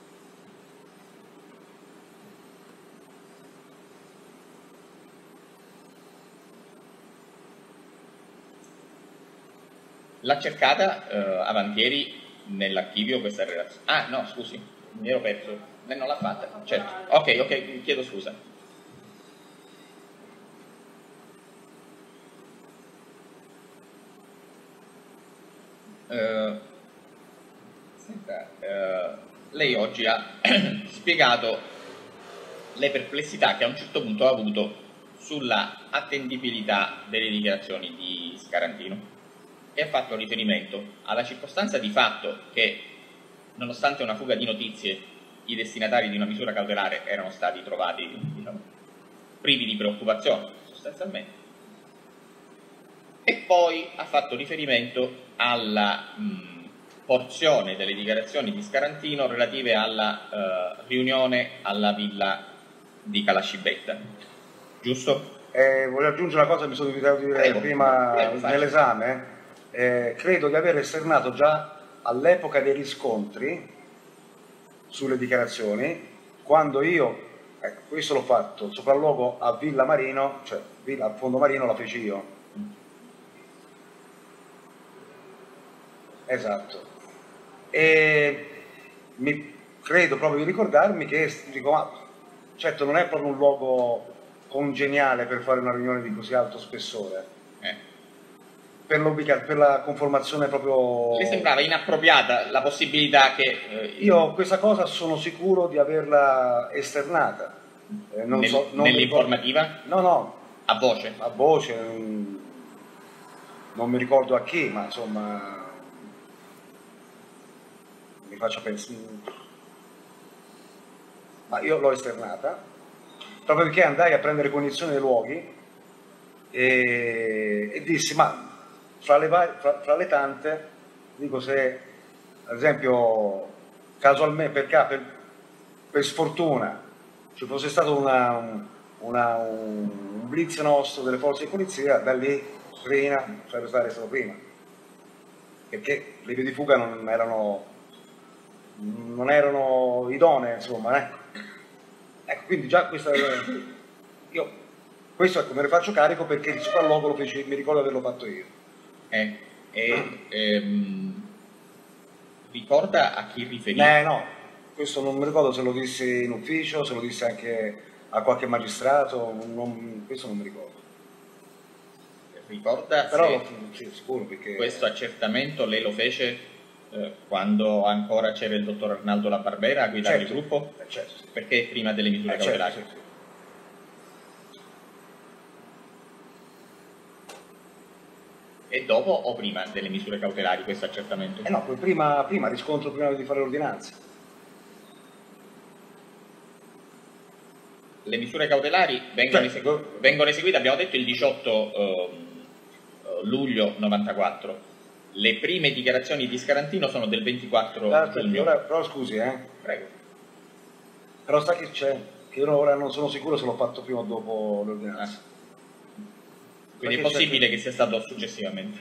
S2: L'ha cercata avantieri nell'archivio questa relazione. Ah, no, scusi, mi ero perso. Non l'ha fatta? Certo. Ok, chiedo scusa. Lei oggi ha spiegato le perplessità che a un certo punto ha avuto sulla attendibilità delle dichiarazioni di Scarantino e ha fatto riferimento alla circostanza di fatto che, nonostante una fuga di notizie, i destinatari di una misura cautelare erano stati trovati, diciamo, privi di preoccupazione, sostanzialmente. E poi ha fatto riferimento alla porzione delle dichiarazioni di Scarantino relative alla riunione alla villa di Calascibetta, giusto?
S3: Voglio aggiungere una cosa che mi sono dimenticato di dire prima nell'esame. Credo di aver esternato già all'epoca dei riscontri sulle dichiarazioni, quando io, questo l'ho fatto, il sopralluogo a Villa Marino, cioè a Fondo Marino la feci io. Esatto. E credo proprio di ricordarmi che dico, ma certo non è proprio un luogo congeniale per fare una riunione di così alto spessore. Per la conformazione proprio...
S2: Le sembrava inappropriata la possibilità che...
S3: Io questa cosa sono sicuro di averla esternata.
S2: Nell'informativa?
S3: No.
S2: A voce?
S3: A voce, non mi ricordo a chi, ma insomma... Mi faccio pensare... Ma io l'ho esternata, proprio perché andai a prendere cognizione dei luoghi e dissi, ma... Fra le tante, dico, se ad esempio casualmente per sfortuna ci fosse stato un blitz nostro delle forze di polizia, da lì Rina sarebbe stato prima, perché le vie di fuga non erano idonee, insomma, ecco, quindi già questo ecco, me ne faccio carico perché il sopralluogo lo feci, mi ricordo di averlo fatto io.
S2: Ricorda a chi riferiva?
S3: No, questo non mi ricordo se lo dissi in ufficio, se lo dissi anche a qualche magistrato, questo non mi ricordo.
S2: Ricorda
S3: però sì, sicuro, perché
S2: questo accertamento lei lo fece quando ancora c'era il dottor Arnaldo La Barbera a guidare il gruppo?
S3: Certo.
S2: Perché prima delle misure cautelari?
S3: Certo.
S2: E dopo o prima delle misure cautelari questo accertamento?
S3: No, poi prima riscontro prima di fare l'ordinanza.
S2: Le misure cautelari vengono eseguite, abbiamo detto, il 18 luglio 94. Le prime dichiarazioni di Scarantino sono del 24 giugno.
S3: Però scusi,
S2: Prego.
S3: Però sa che c'è? Che io ora non sono sicuro se l'ho fatto prima o dopo l'ordinanza.
S2: Quindi è possibile che sia stato successivamente.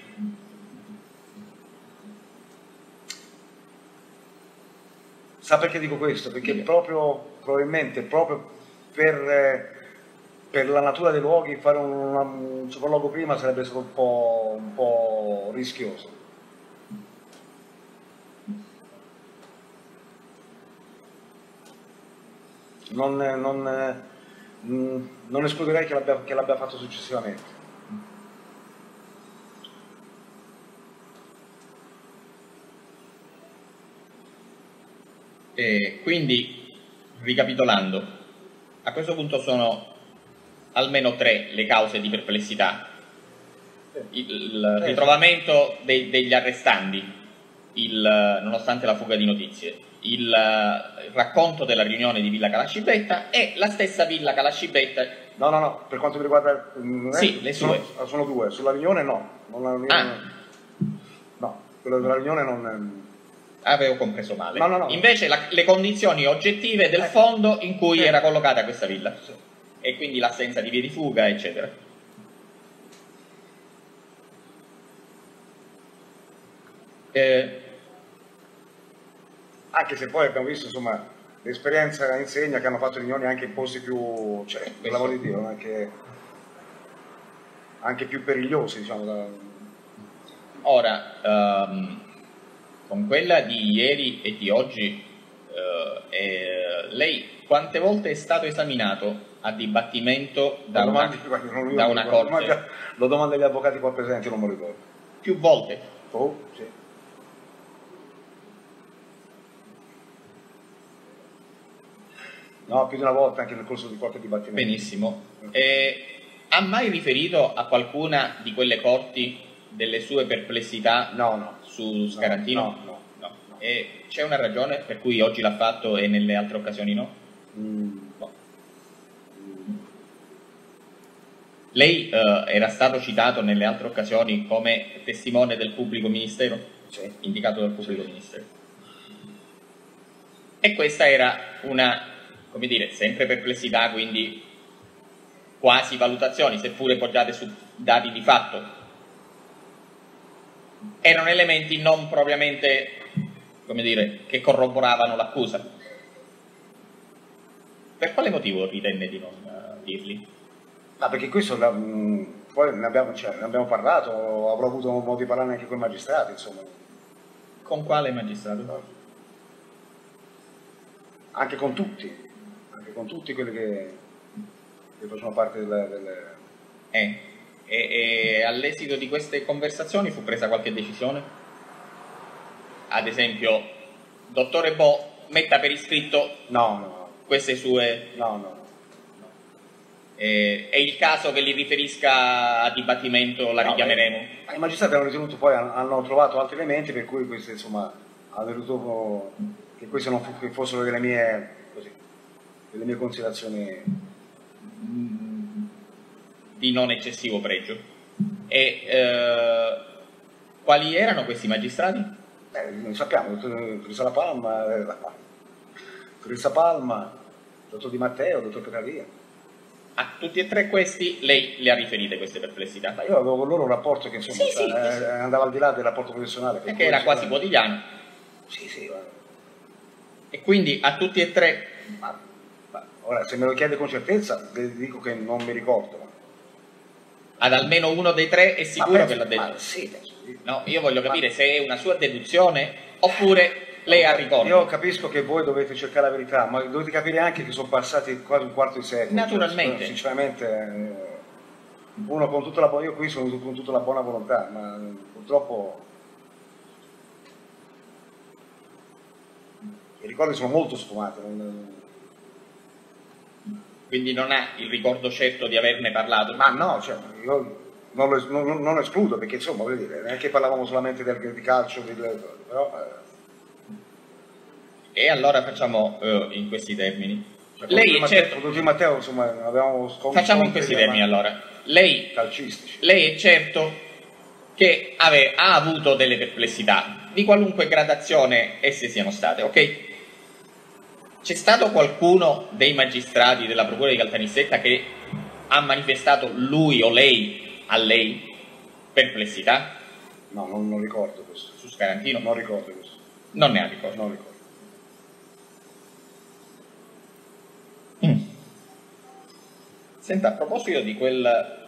S3: Sa perché dico questo? Perché probabilmente proprio per la natura dei luoghi fare un sopralluogo prima sarebbe stato un po' rischioso. Non escluderei che l'abbia fatto successivamente.
S2: Quindi, ricapitolando, a questo punto sono almeno 3 le cause di perplessità: il ritrovamento degli arrestanti, nonostante la fuga di notizie, il racconto della riunione di Villa Calascibetta e la stessa Villa Calascibetta.
S3: No, per quanto mi riguarda...
S2: Sì, le sue.
S3: Sono 2, sulla riunione no. No, quello della riunione non...
S2: Avevo compreso male.
S3: No.
S2: Invece le condizioni oggettive del fondo in cui era collocata questa villa. E quindi l'assenza di vie di fuga, eccetera.
S3: Anche se poi abbiamo visto, insomma, l'esperienza insegna che hanno fatto riunioni anche in posti più, cioè, per l'amor di Dio, anche più perigliosi, diciamo.
S2: Ora, con quella di ieri e di oggi, lei quante volte è stato esaminato a dibattimento da una corte?
S3: Lo domanda agli avvocati qua presenti, non me lo ricordo.
S2: Più volte?
S3: Oh, sì. No, più di una volta anche nel corso di qualche dibattimento.
S2: Benissimo. Ha mai riferito a qualcuna di quelle corti delle sue perplessità su Scarantino?
S3: No.
S2: E c'è una ragione per cui oggi l'ha fatto e nelle altre occasioni no? No. Lei era stato citato nelle altre occasioni come testimone del pubblico ministero?
S3: Sì.
S2: Indicato dal pubblico ministero. E questa era una, come dire, sempre perplessità, quindi quasi valutazioni, seppure poggiate su dati di fatto. Erano elementi non propriamente, come dire, che corroboravano l'accusa. Per quale motivo ritenne di non dirli?
S3: Perché questo poi ne abbiamo parlato, avrò avuto modo di parlare anche con i magistrati, insomma.
S2: Con quale magistrato?
S3: Anche con tutti quelli che facevano parte
S2: E all'esito di queste conversazioni fu presa qualche decisione? Ad esempio, dottore Bo, metta per iscritto queste sue...
S3: No.
S2: È il caso che li riferisca a dibattimento, la richiameremo?
S3: I magistrati hanno ritenuto, poi hanno trovato altri elementi per cui queste, insomma, hanno ritenuto che queste non fossero delle mie considerazioni
S2: di non eccessivo pregio. E quali erano questi magistrati?
S3: Non sappiamo, dottoressa Palma, dottor Di Matteo, dottor Petralia.
S2: A tutti e 3 questi lei le ha riferite queste perplessità?
S3: Ma io avevo con loro un rapporto che insomma
S2: sì.
S3: andava al di là del rapporto professionale.
S2: Che era quasi quotidiano.
S3: Sì.
S2: E quindi a tutti e 3...
S3: Ora, se me lo chiede con certezza, le dico che non mi ricordo.
S2: Ad almeno uno dei 3 è sicuro che l'ha detto?
S3: Sì.
S2: No, io voglio capire se è una sua deduzione oppure lei ha ricordo.
S3: Io capisco che voi dovete cercare la verità, ma dovete capire anche che sono passati quasi un quarto di secolo.
S2: Naturalmente.
S3: Sinceramente, uno con tutta io qui sono con tutta la buona volontà, ma purtroppo i ricordi sono molto sfumati.
S2: Quindi non ha il ricordo certo di averne parlato?
S3: Ma no, cioè, io non lo escludo, perché insomma, voglio dire, non è che parlavamo solamente di calcio, però...
S2: E allora facciamo in questi termini.
S3: Cioè,
S2: Lei è certo...
S3: Con Matteo, insomma, avevamo
S2: Facciamo in questi termini allora. Lei è certo che ha avuto delle perplessità, di qualunque gradazione esse siano state, ok? C'è stato qualcuno dei magistrati della Procura di Caltanissetta che ha manifestato lui o lei a lei perplessità?
S3: No, non ricordo questo.
S2: Su Scarantino?
S3: Non ricordo questo.
S2: Non ne ha ricordo?
S3: Non ricordo.
S2: Senta, a proposito di quel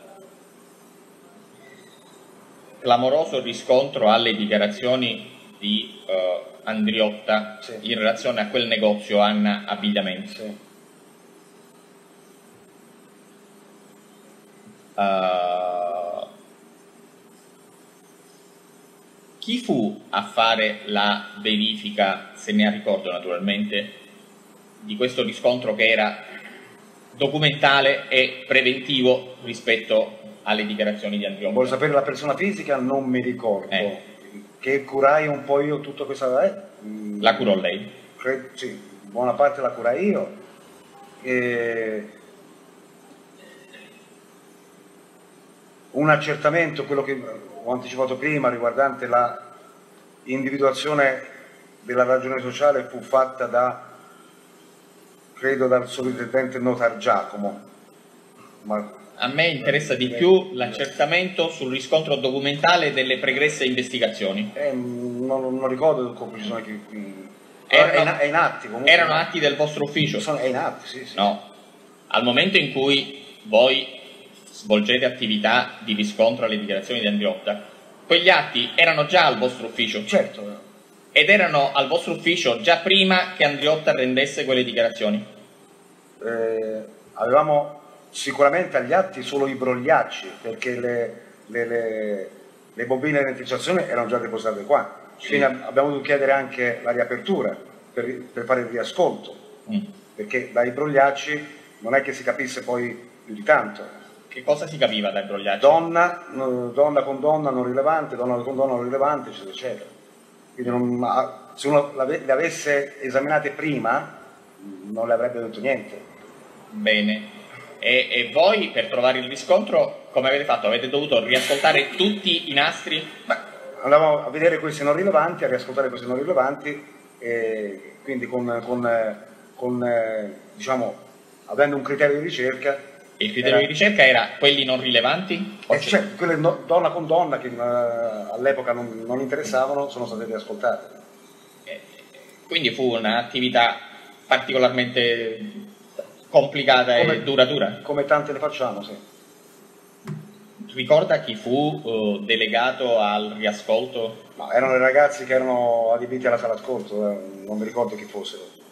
S2: clamoroso riscontro alle dichiarazioni di Andriotta in relazione a quel negozio Anna Abbigliamento, Chi fu a fare la verifica, se ne ha ricordo naturalmente, di questo riscontro che era documentale e preventivo rispetto alle dichiarazioni di Andriotto?
S3: Vuoi sapere la persona fisica? Non mi ricordo. Che curai un po' io tutta questa...
S2: La curò lei?
S3: Sì, buona parte la curai io. Un accertamento, quello che ho anticipato prima, riguardante la individuazione della ragione sociale, fu fatta credo dal sovrintendente Notar Giacomo.
S2: A me interessa di più l'accertamento sul riscontro documentale delle pregresse investigazioni.
S3: Non ricordo con precisione
S2: Erano,
S3: è in atti comunque.
S2: Erano atti del vostro ufficio?
S3: È in atti, sì.
S2: No. Al momento in cui voi svolgete attività di riscontro alle dichiarazioni di Andriotta, quegli atti erano già al vostro ufficio?
S3: Certo.
S2: Ed erano al vostro ufficio già prima che Andriotta rendesse quelle dichiarazioni?
S3: Avevamo sicuramente agli atti solo i brogliacci, perché le bobine di identificazione erano già depositate qua. Quindi abbiamo dovuto chiedere anche la riapertura per fare il riascolto, perché dai brogliacci non è che si capisse poi più di tanto.
S2: Che cosa si capiva dai brogliacci?
S3: Donna con donna non rilevante, donna con donna non rilevante, eccetera, eccetera. Quindi se uno le avesse esaminate prima non le avrebbe detto niente.
S2: Bene. E voi per trovare il riscontro come avete fatto? Avete dovuto riascoltare tutti i nastri?
S3: Andavamo a vedere questi non rilevanti, a riascoltare questi non rilevanti, e quindi diciamo, avendo un criterio di ricerca.
S2: Il criterio di ricerca era quelli non rilevanti?
S3: Cioè, quelle donna con donna che all'epoca non interessavano sono state riascoltate.
S2: Quindi fu un'attività particolarmente complicata e duratura?
S3: Come tante le facciamo, sì.
S2: Ricorda chi fu delegato al riascolto?
S3: No, erano i ragazzi che erano adibiti alla sala ascolto, non mi ricordo chi fossero.